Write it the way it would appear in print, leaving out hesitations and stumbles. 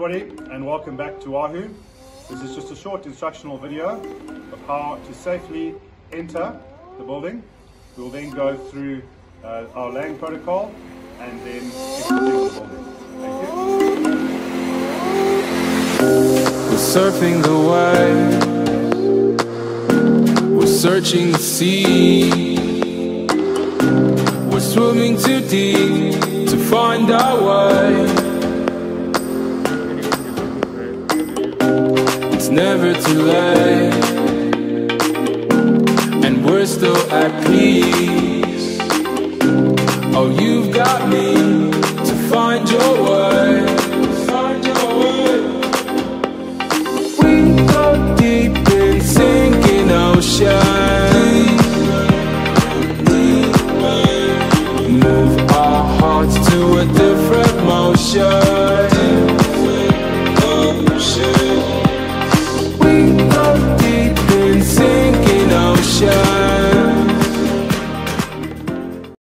everybody, and welcome back to Wahoo. This is just a short instructional video of how to safely enter the building. We'll then go through our laying protocol and then exiting the building. Thank you. We're surfing the waves, we're searching the sea, we're swimming too deep to find our way. It's never too late, and we're still at peace. Oh, you've got me to find your way. Find your way. We go deep in sinking ocean. Move our hearts to a different motion.